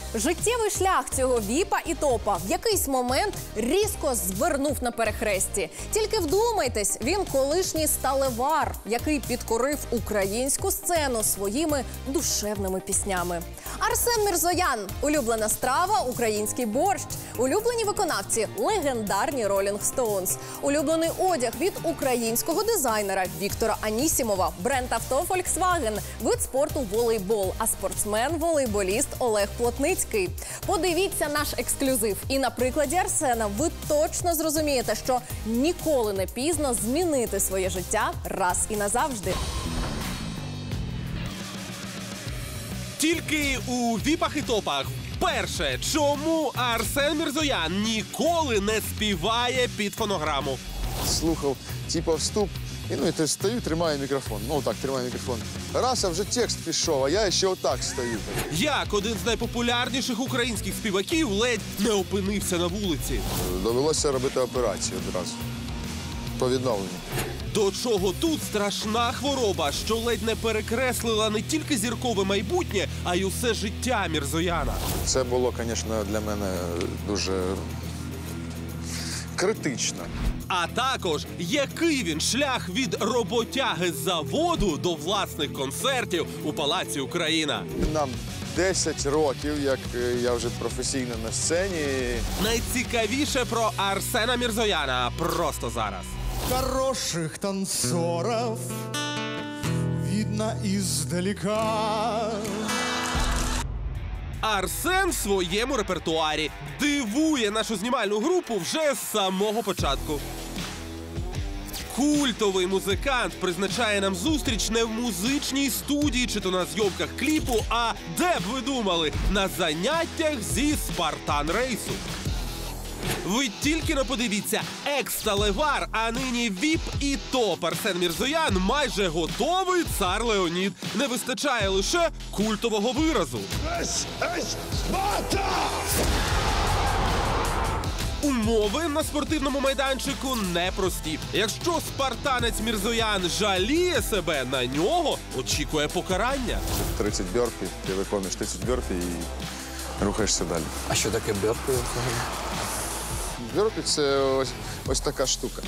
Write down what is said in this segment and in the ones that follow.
Життєвий шлях цього віпа і топа в якийсь момент різко звернув на перехресті. Тільки вдумайтесь, він колишній сталевар, який підкорив українську сцену своїми душевними піснями. Арсен Мірзоян – улюблена страва – український борщ. Улюблені виконавці – легендарні Rolling Stones. Улюблений одяг від українського дизайнера Віктора Анісімова. Бренд авто Volkswagen. Вид спорту – волейбол. А спортсмен-волейболіст Олег Плотницький. Подивіться наш ексклюзив. І на прикладі Арсена ви точно зрозумієте, що ніколи не пізно змінити своє життя раз і назавжди. Тільки у віпах і топах. Перше, чому Арсен Мірзоян ніколи не співає під фонограму? Слухав, типа вступ, і я стою, тримаю мікрофон. Так, тримаю мікрофон. Раз, а вже текст пішов, а я ще отак стою. Як один з найпопулярніших українських співаків ледь не опинився на вулиці? Довелося робити операцію одразу. По відновленню. До чого тут страшна хвороба, що ледь не перекреслила не тільки зіркове майбутнє, а й усе життя Мірзояна. Це було, звісно, для мене дуже критично. А також, який він шлях від роботяги з заводу до власних концертів у Палаці Україна. Нам 10 років, як я вже професійно на сцені. Найцікавіше про Арсена Мірзояна просто зараз. Хороших танцоров видно издалека. Арсен в своєму репертуарі дивує нашу знімальну групу вже з самого початку. Культовий музикант призначає нам зустріч не в музичній студії чи то на зйомках кліпу, а де б ви думали, на заняттях зі спартан-рейсу. Ви тільки не подивіться, екс-сталевар, а нині віп і топ Арсен Мірзоян майже готовий цар Леонід. Не вистачає лише культового виразу. Умови на спортивному майданчику непрості. Якщо спартанець Мірзоян жаліє себе, на нього очікує покарання. 30 бьорпі, ти виконуєш 30 бьорпі і рухаєшся далі. А що таке бьорпі? Бьорпі – це ось така штука.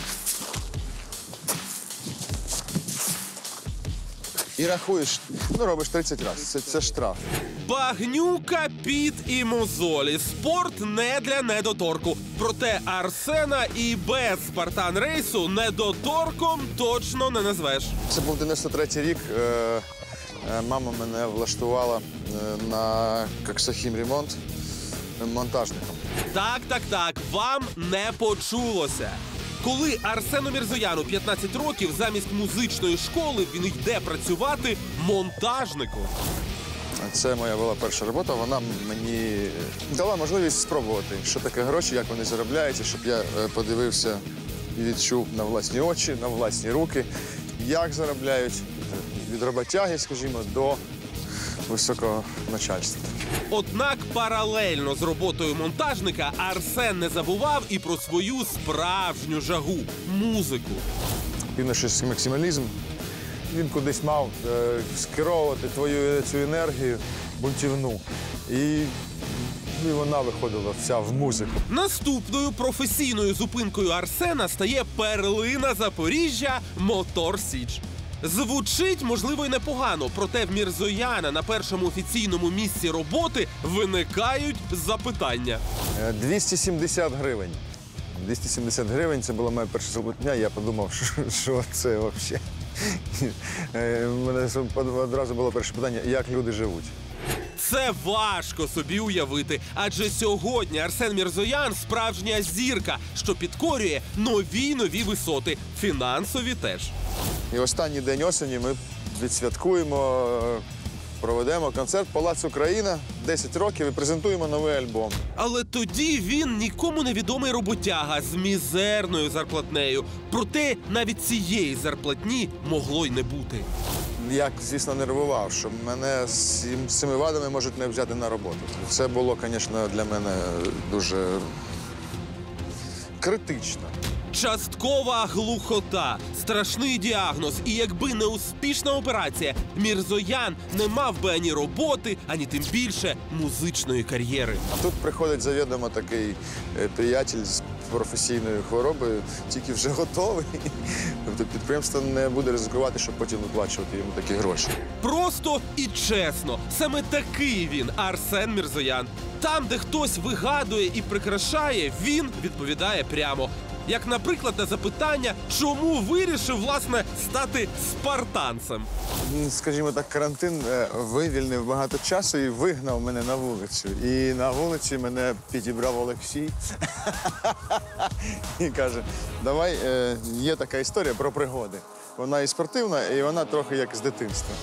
І рахуєш, робиш 30 разів. Це штраф. Багнюка, піт і мозолі. Спорт не для недоторку. Проте Арсена і без спартан-рейсу недоторком точно не назвеш. Це був 93-й рік. Мама мене влаштувала на Коксохімремонт монтажником. Так, вам не почулося. Коли Арсену Мірзояну 15 років, замість музичної школи він йде працювати монтажником. Це моя була перша робота, вона мені дала можливість спробувати, що таке гроші, як вони заробляються, щоб я подивився і відчув на власні очі, на власні руки, як заробляють від роботяги, скажімо, до високого начальства. Однак паралельно з роботою монтажника Арсен не забував і про свою справжню жагу – музику. Юношеський максималізм, він кудись мав скеровувати твою цю енергію бунтівну. І вона виходила вся в музику. Наступною професійною зупинкою Арсена стає перлина Запоріжжя «Мотор Січ». Звучить, можливо, й непогано, проте в Мірзояна на першому офіційному місці роботи виникають запитання. 270 гривень. 270 гривень – це була моя перша зарплатня. Я подумав, що це взагалі. У мене одразу було перше питання, як люди живуть. Це важко собі уявити, адже сьогодні Арсен Мірзоян – справжня зірка, що підкорює нові висоти, фінансові теж. І останній день осені ми відсвяткуємо, проведемо концерт «Палац Україна», 10 років і презентуємо новий альбом. Але тоді він нікому невідомий роботяга з мізерною зарплатнею. Проте навіть цієї зарплатні могло й не бути. Я, звісно, нервував, що мене з цими вадами можуть не взяти на роботу. Це було, звісно, для мене дуже критично. Часткова глухота, страшний діагноз. І якби не успішна операція, Мірзоян не мав би ані роботи, ані тим більше музичної кар'єри. А тут приходить завідомо такий приятель з професійною хворобою, тільки вже готовий. Тобто підприємство не буде ризикувати, щоб потім виплачувати йому такі гроші. Просто і чесно. Саме такий він, Арсен Мірзоян. Там, де хтось вигадує і прикрашає, він відповідає прямо. Як, наприклад, на запитання, чому вирішив, власне, стати спартанцем. Скажімо так, карантин вивільнив багато часу і вигнав мене на вулицю. І на вулиці мене підібрав Олексій. І каже, давай, є така історія про пригоди. Вона і спортивна, і вона трохи як з дитинства.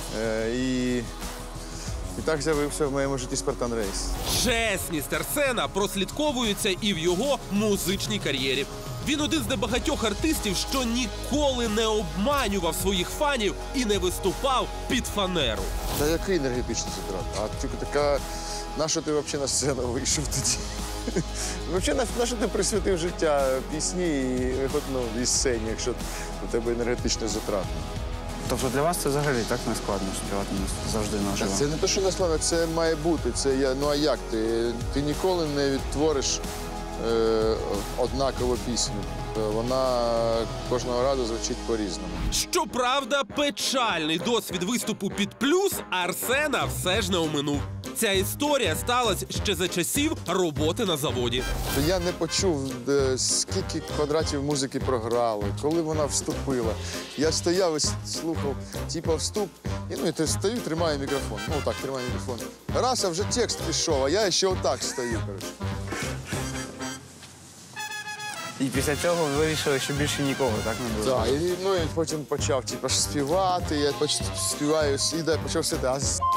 І так з'явився в моєму житті «Спартан Рейс». Чесність Арсена прослідковується і в його музичній кар'єрі. Він один з небагатьох артистів, що ніколи не обманював своїх фанів і не виступав під фанеру. Та який енергетичний затрат? А тільки така, на що ти взагалі на сцену вийшов тоді? Взагалі, на що ти присвятив життя пісні і сцені, якщо у тебе енергетичний затрат? Тобто для вас це взагалі так не складно співати завжди наживо? Це не те, що не складно, це має бути. Ну а як ти? Ти ніколи не відтвориш однакову пісню. Вона кожного разу звучить по-різному. Щоправда, печальний досвід виступу під плюс Арсена все ж не оминув. Ця історія сталася ще за часів роботи на заводі. Я не почув, скільки квадратів музики програли, коли вона вступила. Я стояв і слухав, типу, вступ, і стою, тримаю мікрофон. Ну, так, тримаю мікрофон. Раз, а вже текст пішов, а я ще отак стою, коротше. І після цього ви вирішили, що більше нікого, так не буде? Так, і потім почав співати, я співаю, і почав сидіти,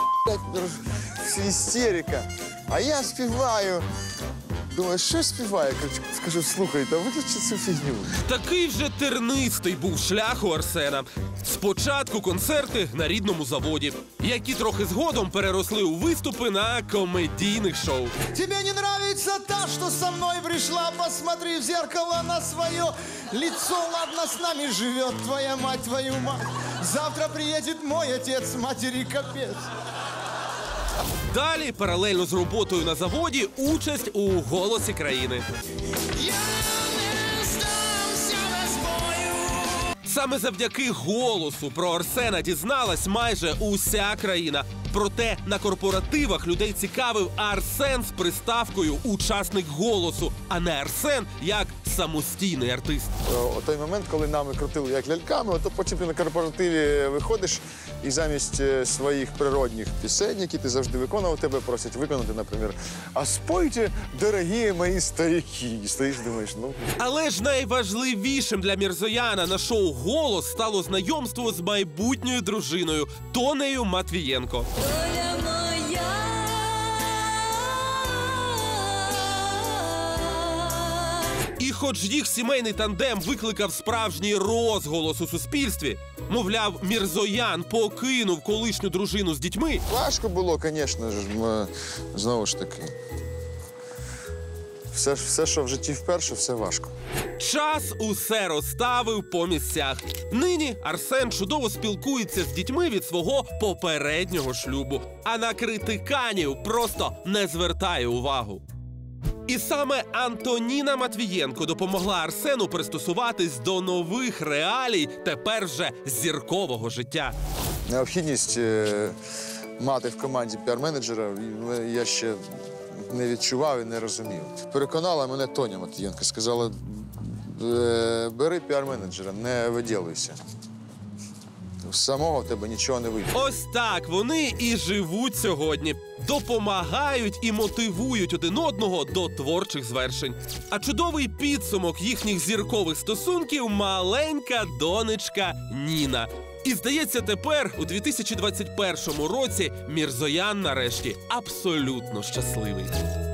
істерика. А я співаю. Думаю, що співаю? Скажу, слухайте, виключи цю фігню. Такий вже тернистий був шлях у Арсена. Спочатку концерти на рідному заводі, які трохи згодом переросли у виступи на комедійних шоу. Тебе не нравится та, что со мной пришла? Посмотри в зеркало на свое лицо. Ладно, с нами живет твоя мать, твою мать. Завтра приедет мой отец, матери капец. Далі, паралельно з роботою на заводі, участь у «Голосі країни». Саме завдяки «Голосу» про Арсена дізналась майже уся країна. Проте на корпоративах людей цікавив Арсен з приставкою «учасник «Голосу», а не Арсен як самостійний артист. У той момент, коли нами крутили як ляльками, то потім ти на корпоративі виходиш і замість своїх природних пісень, які ти завжди виконував, тебе просять виконати, наприклад, «А спойте, дорогі мої старики». І стоїш, думаєш, ну... Але ж найважливішим для Мірзояна на шоу «Голос» стало знайомство з майбутньою дружиною Тонею Матвієнко. Доля моя. І хоч їх сімейний тандем викликав справжній розголос у суспільстві, мовляв, Мірзоян покинув колишню дружину з дітьми. Важко було, звісно ж, знову ж таки. Все, що в житті вперше, все важко. Час усе розставив по місцях. Нині Арсен чудово спілкується з дітьми від свого попереднього шлюбу, а на критиканів просто не звертає увагу. І саме Антоніна Матвієнко допомогла Арсену пристосуватись до нових реалій тепер вже зіркового життя. Необхідність мати в команді піар-менеджера я ще не відчував і не розумів. Переконала мене Тоня Матвієнко, сказала, бери піар-менеджера, не виділуйся. Самого в тебе нічого не вийде. Ось так вони і живуть сьогодні. Допомагають і мотивують один одного до творчих звершень. А чудовий підсумок їхніх зіркових стосунків – маленька донечка Ніна. І, здається, тепер, у 2021 році, Мірзоян нарешті абсолютно щасливий.